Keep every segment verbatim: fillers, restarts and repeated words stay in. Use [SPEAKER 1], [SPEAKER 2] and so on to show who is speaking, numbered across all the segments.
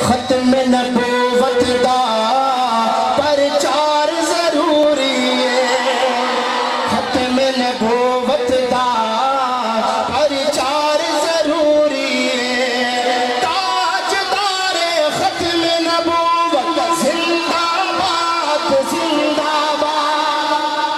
[SPEAKER 1] ختم نبوت دا پرچار ضروری ہے ختم نبوت دا پرچار ضروری ہے تاجدار ختم نبوت زندہ باد زندہ باد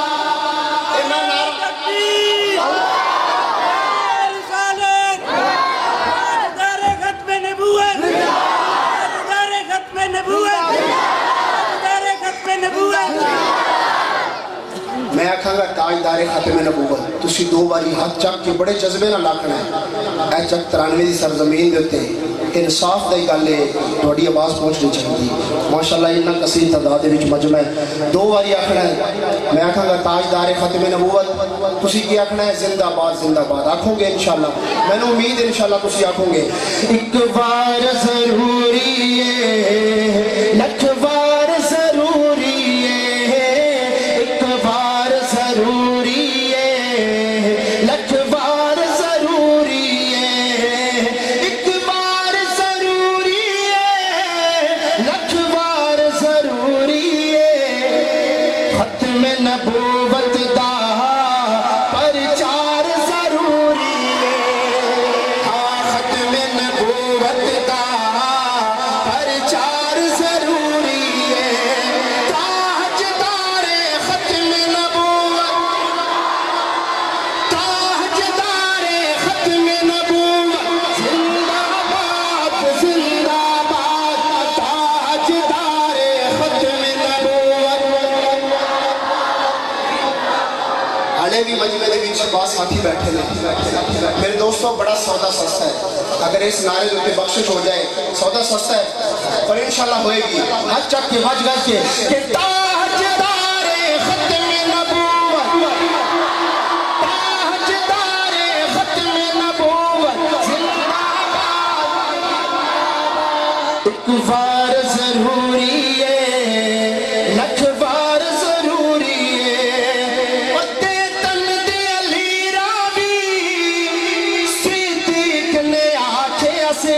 [SPEAKER 2] میں آکھاں گا تاجدار ختم نبوت تسی دو باری ہاتھ چک کے بڑے جذبے نہ لاکھنا ہے اے چک ترانوے دی سرزمین دیتے انصاف دے گالے توڑی آواز پہنچنی چاہیے ماشاءاللہ انہا کثیر تعداد وچ مجمع ہے دو باری آکھنا ہے میں آکھاں گا تاجدار ختم نبوت تسی کی آکھنا ہے زندہ باد زندہ باد آکھوں گے انشاءاللہ میں نے امید انشاءاللہ تسی آکھوں گے
[SPEAKER 1] ایک بار ضروری ہے لکھ بار ضروری ہے ایک بار ضروری ہے لکھ بار ضروری ہے ایک بار ضروری ہے لکھ بار ضروری ہے ختم نبوت دا پرچار ضروری ہے ہاں ختم نبوت دا پرچار ضروری ہے تاجدار ختم نبوت تاجدار ختم نبوت زندہ باد زندہ باد تاجدار ختم نبوت
[SPEAKER 2] آلے بھی مجمع دے بیچ بعض ساتھی بیٹھے لیں میرے دوستوں بڑا سودا سستا ہے اگر اس نعرے دے بخشش ہو جائے سودا سستا ہے پر انشاءاللہ ہوئے گی ہاتھ چک کے بج گز کے
[SPEAKER 1] کہ تاجدار ختم نبوت تاجدار ختم نبوت زندہ باد ایک بار ضروری ہے لکھ بار ضروری ہے اتے تن دے علی راوی صدیق نے آکھے اسے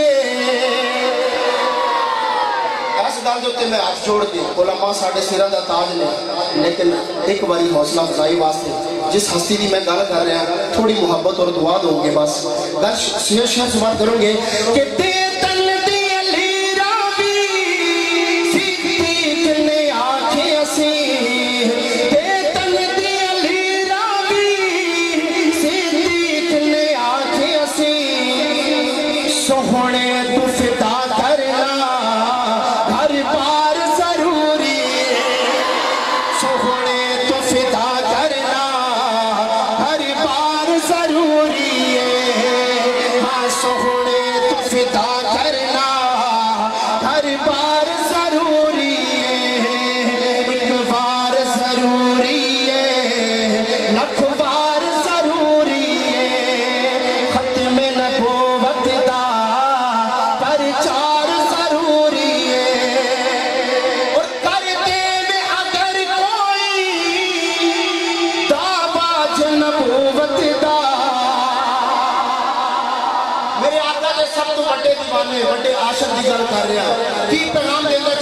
[SPEAKER 2] اس گل دے تے میں ہاتھ جوڑ کے علماء ساڈے سراں دا تاج نے لیکن ایک باری حوصلہ افزائی واسطے جس ہستی دی میں گل کر رہا تھوڑی محبت اور دعا دو گے بس گل شیر شیر سماعت کروں گے
[SPEAKER 1] کہ تے تن دے علی راوی صدیق نے آکھے اسے تے تن دے علی راوی صدیق نے آکھے اسے سوہنے تو فدا کرنا ہر بار ضروری ہے سوہنے تو فدا کرنا ہر بار ضروری ہے ہاں سوہنے تو فدا کرنا ہر بار ضروری ہے ایک بار ضروری ہے لکھ بار ضروری ہے ختم نبوت دا پرچار ضروری ہے اور کرتے میں اگر کوئی دعویٰ نبوت دا
[SPEAKER 2] میرے آقا نے سب تو بڑے دیوانے بڑے عاشق دی گل کر رہا کی پیغام دینا